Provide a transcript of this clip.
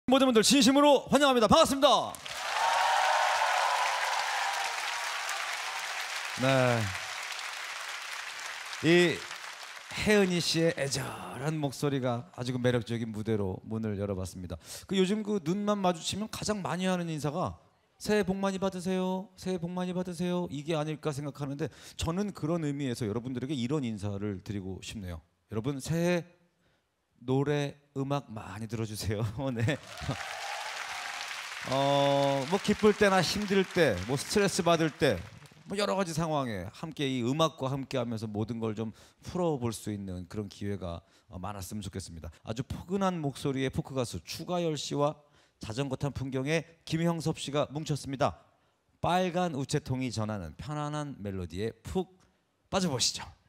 모든 분들 진심으로 환영합니다. 반갑습니다. 네, 이 혜은이 씨의 애절한 목소리가 아주 매력적인 무대로 문을 열어봤습니다. 요즘 눈만 마주치면 가장 많이 하는 인사가 새해 복 많이 받으세요, 새해 복 많이 받으세요, 이게 아닐까 생각하는데, 저는 그런 의미에서 여러분들에게 이런 인사를 드리고 싶네요. 여러분, 새해 노래 음악 많이 들어주세요. 네. 뭐 기쁠 때나 힘들 때, 뭐 스트레스 받을 때, 뭐 여러 가지 상황에 함께 이 음악과 함께하면서 모든 걸 좀 풀어볼 수 있는 그런 기회가 많았으면 좋겠습니다. 아주 포근한 목소리의 포크 가수 추가열 씨와 자전거 탄 풍경에 김형섭 씨가 뭉쳤습니다. 빨간 우체통이 전하는 편안한 멜로디에 푹 빠져보시죠.